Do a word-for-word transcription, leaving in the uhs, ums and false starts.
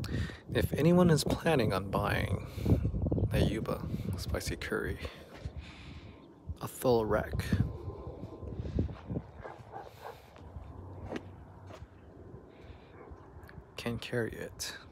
If anyone is planning on buying a Yuba spicy curry, a full rack, can carry it.